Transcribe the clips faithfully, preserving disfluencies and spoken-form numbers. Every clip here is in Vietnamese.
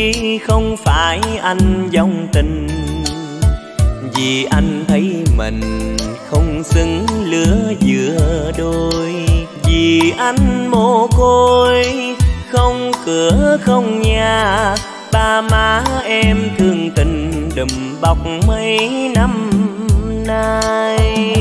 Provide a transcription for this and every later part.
không phải anh vong tình, vì anh thấy mình không xứng lứa giữa đôi. Vì anh mồ côi không cửa không nhà, ba má em thương tình đùm bọc mấy năm nay.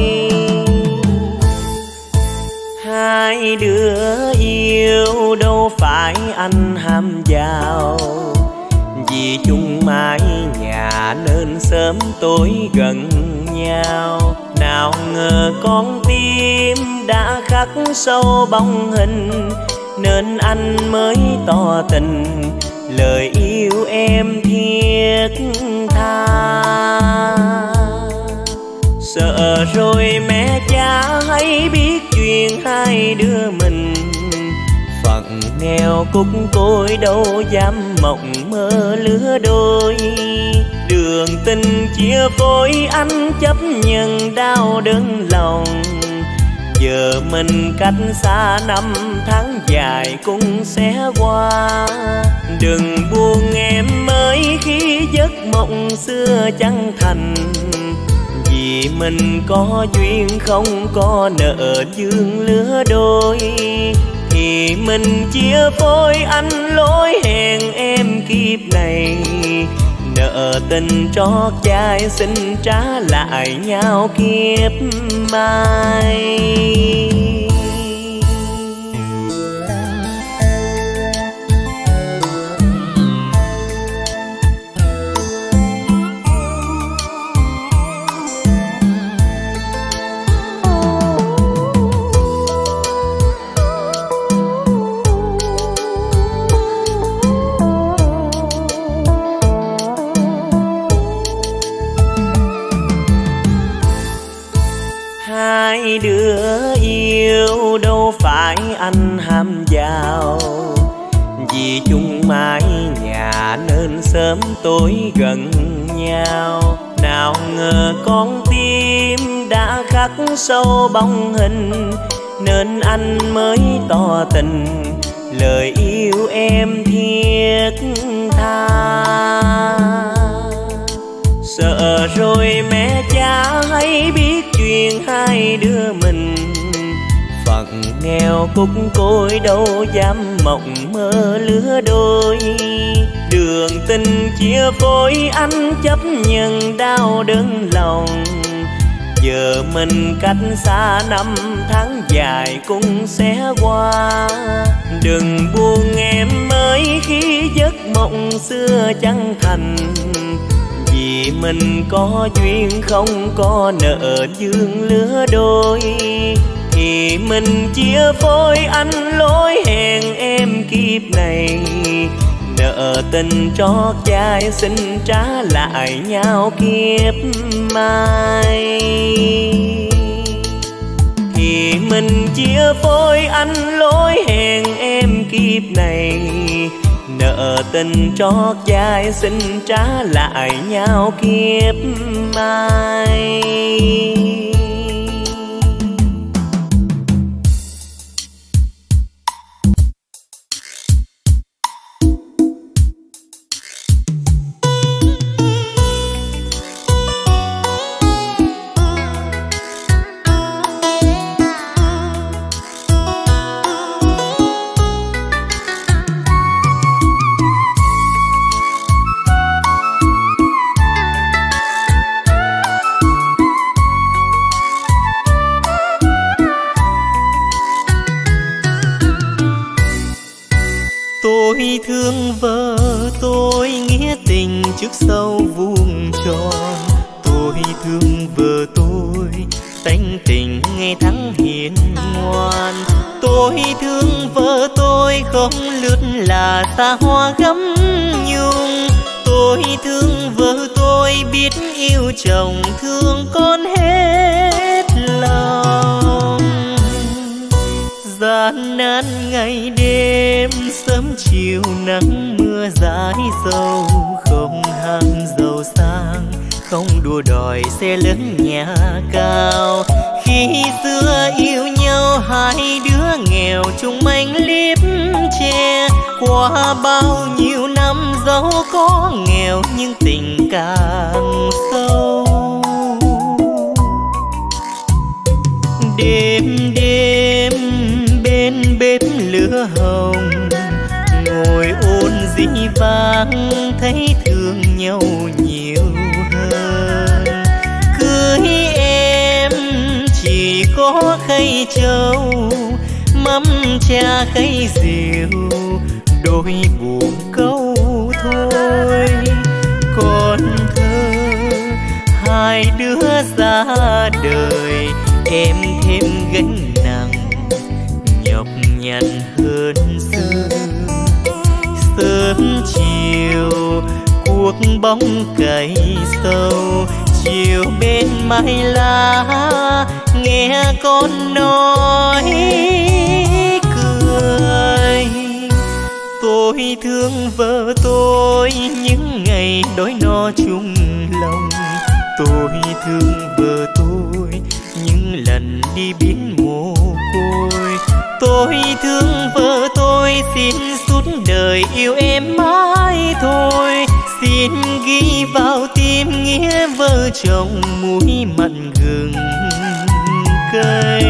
Hai đứa yêu đâu phải anh ham giàu, vì chung mái nhà nên sớm tối gần nhau. Nào ngờ con tim đã khắc sâu bóng hình, nên anh mới tỏ tình lời yêu em thiết tha. Sợ rồi mẹ cha hãy biết chuyện hai đứa mình, phận nghèo cúc côi đâu dám mộng mơ lứa đôi. Đường tình chia phối anh chấp nhận đau đớn lòng, giờ mình cách xa năm tháng dài cũng sẽ qua. Đừng buồn em ơi khi giấc mộng xưa chẳng thành, vì mình có duyên không có nợ dương lứa đôi. Thì mình chia phôi anh lối hẹn em kiếp này, nợ tình trót chai xin trả lại nhau kiếp mai. Hai đứa yêu đâu phải anh ham giàu, vì chung mái nhà nên sớm tối gần nhau. Nào ngờ con tim đã khắc sâu bóng hình, nên anh mới tỏ tình lời yêu em thiết tha. Sợ rồi mẹ cha hãy biết chuyện hai đứa mình, phận nghèo cúc côi đâu dám mộng mơ lứa đôi. Đường tình chia phối anh chấp nhận đau đớn lòng, giờ mình cách xa năm tháng dài cũng sẽ qua. Đừng buồn em ơi khi giấc mộng xưa chẳng thành, vì mình có duyên không có nợ dương lứa đôi. Thì mình chia phôi anh lối hẹn em kiếp này, nợ tình trót chai xin trả lại nhau kiếp mai. Thì mình chia phôi anh lối hẹn em kiếp này, nợ tình trót chai xin trả lại nhau kiếp mai. Tôi thương vợ tôi nghĩa tình trước sau vuông tròn. Tôi thương vợ tôi tánh tình ngày tháng hiền ngoan. Tôi thương vợ tôi không lướt là xa hoa gấm nhung. Tôi thương vợ tôi biết yêu chồng thương con hết lòng. Gian nan ngày đêm sớm chiều nắng mưa dãi dầu, không ham giàu sang không đua đòi xe lớn nhà cao. Khi xưa yêu nhau hai đứa nghèo chung manh liếp che, qua bao nhiêu năm gió dẫu có nghèo nhưng tình càng sâu. Đêm đêm bên bếp lửa hồng, ngồi ôn dĩ vãng thấy thương nhau nhiều hơn. Cưới em chỉ có khay trầu, mắm cha khay rượu, đôi buồn câu thôi. Còn thơ hai đứa ra đời, em thêm gánh nặng nhọc nhằn hơn xưa. Sớm chiều cuộc bóng cày sâu, chiều bên mái lá nghe con nói cười. Tôi thương vợ tôi những ngày đói no chung lòng, tôi thương vợ tôi những lần đi biến mồ côi. Tôi thương vợ tôi xin suốt đời yêu em mãi thôi. Xin ghi vào tim nghĩa vợ chồng muối mặn gừng cay.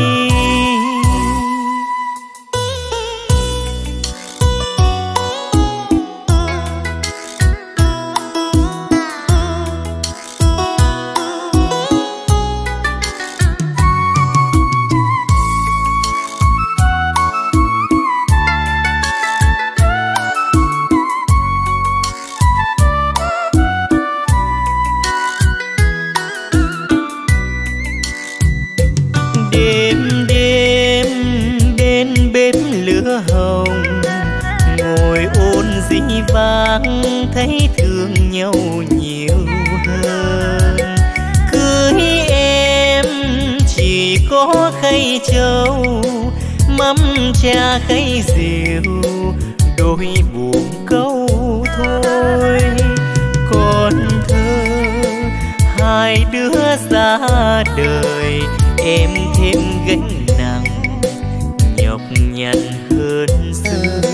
Vang thấy thương nhau nhiều hơn. Cưới em chỉ có khay trầu, mắm cha khay rượu, đôi buồn câu thôi. Còn thơ hai đứa ra đời, em thêm gánh nặng nhọc nhằn hơn xưa.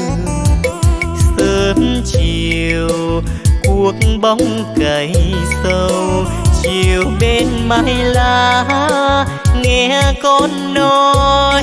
Sớm chiều cuộc bóng cày sâu, chiều bên mái lá nghe con nói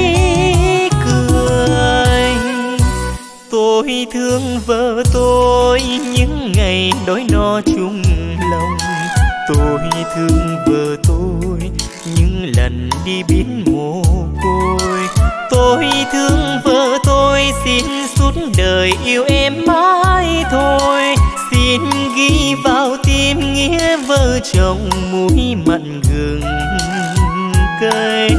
cười. Tôi thương vợ tôi những ngày đói no chung lòng, tôi thương vợ tôi những lần đi biến mồ côi. Tôi thương vợ tôi xin suốt đời yêu em mãi thôi. Xin ghi vào tim nghĩa vợ chồng muối mặn gừng cay.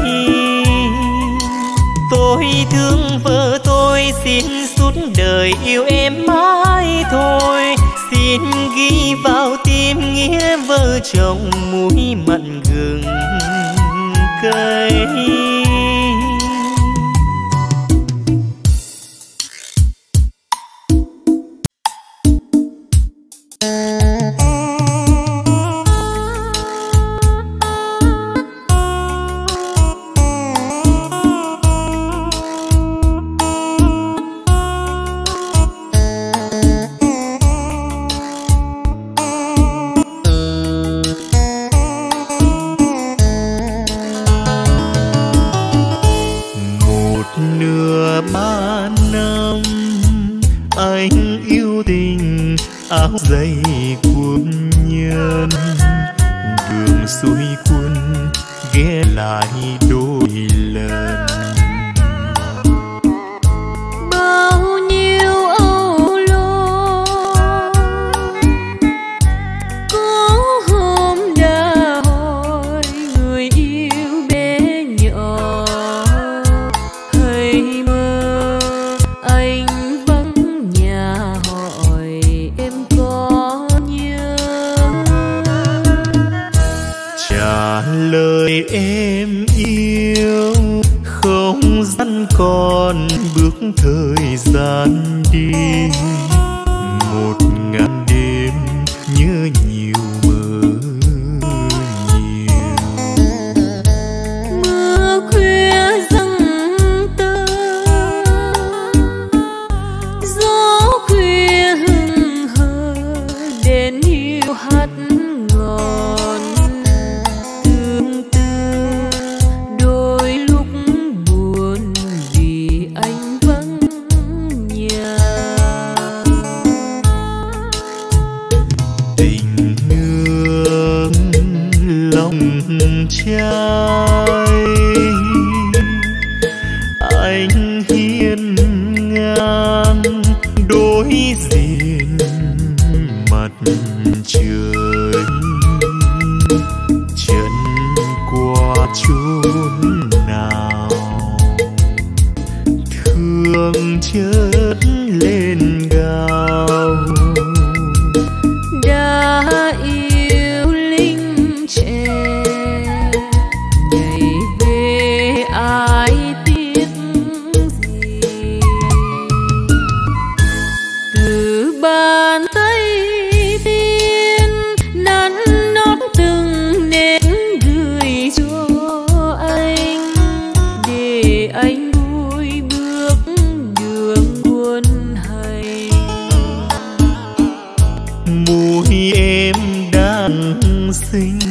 Tôi thương vợ tôi xin suốt đời yêu em mãi thôi. Xin ghi vào tim nghĩa vợ chồng muối mặn gừng cay. áo dày quân nhân, đường xuôi quân ghé lại đôi lần. Bao nhiêu âu lo có hôm đã hỏi người yêu bé nhỏ, hay mơ anh vắng nhà hỏi em có nhớ. Trả lời em yêu không gian còn bước thời gian đi, một ngàn đêm nhớ nhiều mơ nhiều. Mưa khuya răng tơ, gió khuya hừng trai. Anh hiên ngang đối diện mặt trời, chân qua chốn nào thương chợt lên gào. Đã yêu linh trẻ nhảy về ai tiếc gì, từ bàn tay tiên nắn nót từng nét gửi cho anh, để anh vui bước đường buồn hành. Môi em đàn xinh,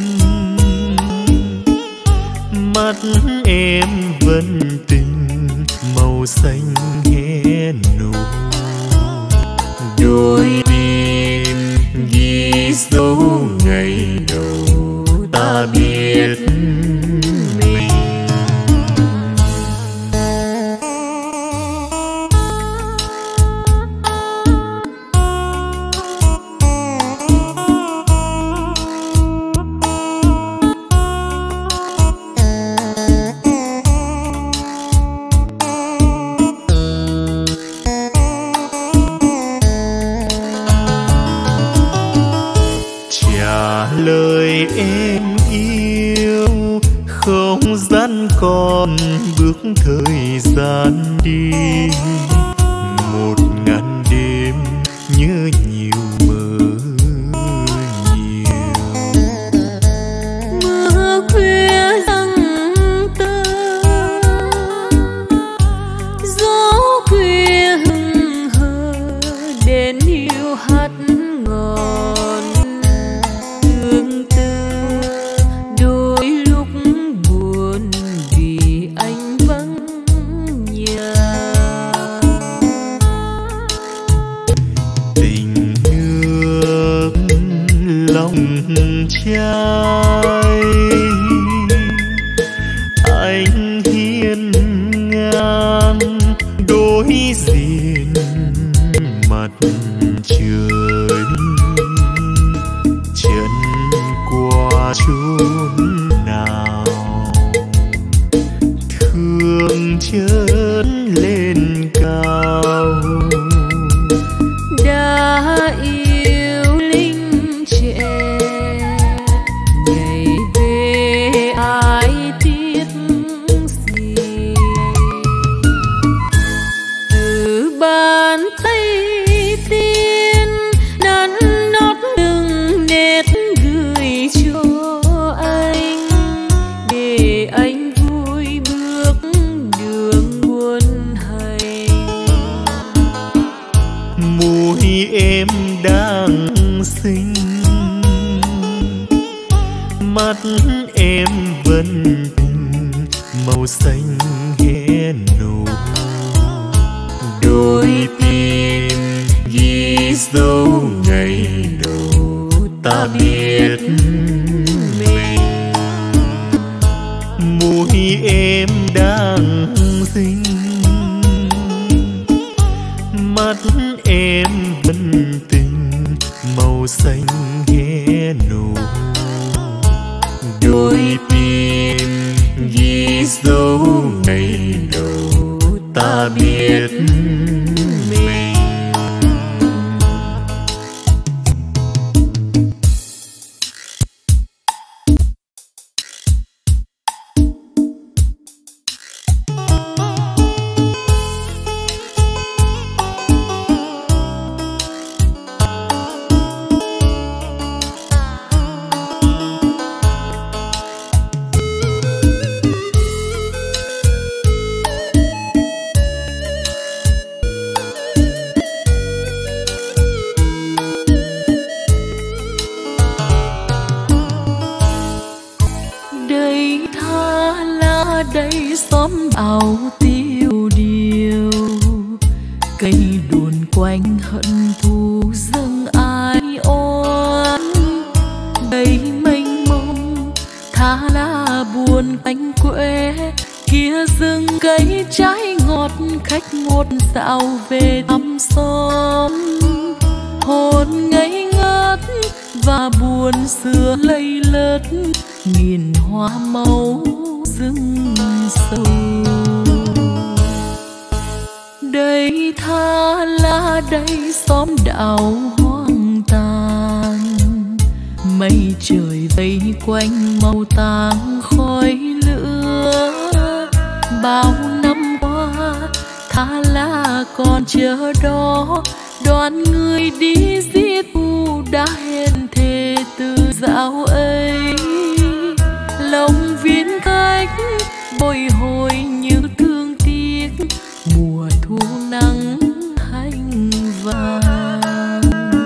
mắt em vẫn tình màu xanh hé nụ. Đôi tim ghi dấu ngày đầu ta biết mình. Trả lời em yêu, không gian còn bước thời gian đi. Một ngàn đêm nhớ nhiều mơ nhiều. Mưa khuya răng tơ, gió khuya hừng hờ, đến yêu hát ngọt tương tư. Đôi lúc buồn vì anh vắng nhà. Tình nước lòng trai, anh hiên ngang đối diện mặt trời, chân qua chốn nào thương chợt lên cao. Đã yêu linh trẻ nhảy về ai tiếc gì, từ bàn tay tiên nắn nót từng nét gửi cho anh, để anh vui bước đường buồn hành. Môi em đang xinh, mắt em vẫn tình màu xanh hé nụ. Đôi tim ghi dấu ngày đầu ta biết mình. Môi em đang xinh, mắt em vẫn tình màu xanh hé nụ. Đôi tim ghi dấu ngày đầu ta biết mình. đây xóm ảo tiêu điều, cây đồn quanh hận thù dâng ai oán. Đây mênh mông tha lá buồn anh quê, kia rừng cây trái ngọt khách một dạo về thăm xóm. Hồn ngây ngất và buồn xưa lây lất, nghìn hoa màu rừng sâu. Đây tha lá đây xóm đạo hoang tàn, mây trời vây quanh màu tang khói lửa. Bao năm qua tha lá còn chờ đó, đoàn người đi giết u đã hẹn thề từ dạo ấy. Lòng viên khách bồi hồi như thương tiếc, mùa thu nắng hành vàng.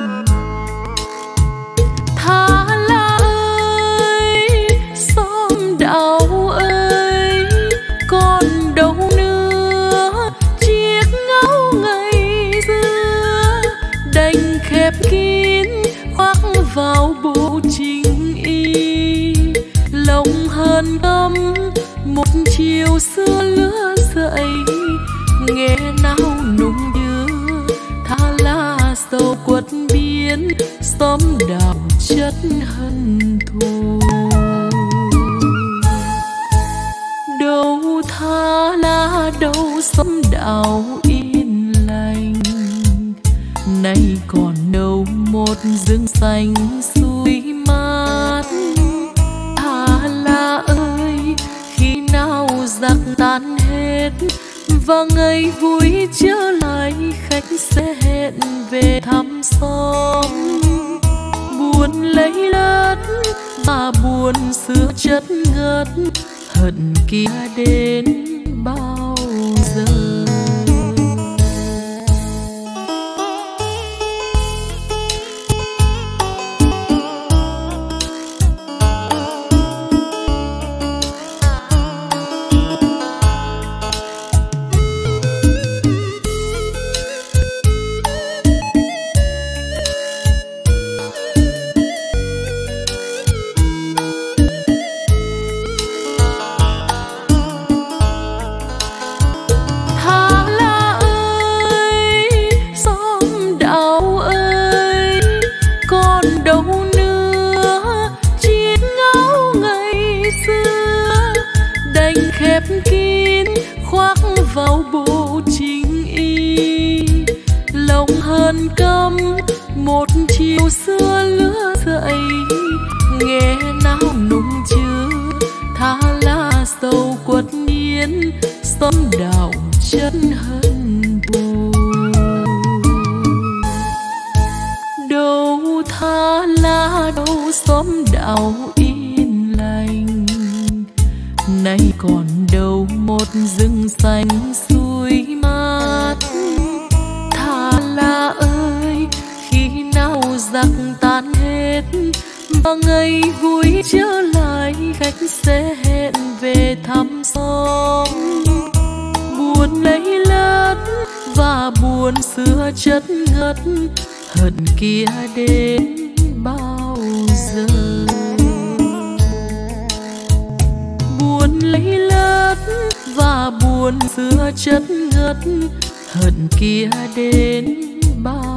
Tha lá ơi xóm đạo ơi, còn đâu nữa chiếc ngáo ngày xưa. Đành khép kín khoác vào bộ chính y, lòng hờn tâm một chiều xưa lứa dậy. Nghe nào nung nhớ tha lá sầu quất biến, xóm đạo chất hận thù. Đâu tha lá đâu xóm đạo yên lành, nay còn đâu một rừng xanh suối mát. Tha lá ơi khi nào giặc tan hết, và ngày vui trở lại khách sẽ hẹn về thăm xóm. Buồn lấy lất và buồn xưa chất ngất, hận kia đến bao giờ. Vào bộ chính y, lòng hờn căm một chiều xưa lứa dậy. Nghe nào nung chứa tha lá sầu quất biến, xóm đạo chất hận thù. Đâu tha lá đâu xóm đạo yên lành, nay còn đâu một rừng xanh suối mát. Tha lá ơi khi nào giặc tan hết, và ngày vui trở lại khách sẽ hẹn về thăm xóm. Buồn lấy lất và buồn xưa chất ngất, hận kia đến bao giờ. Buồn lấy lất và buồn xưa chất ngất, hận kia đến bao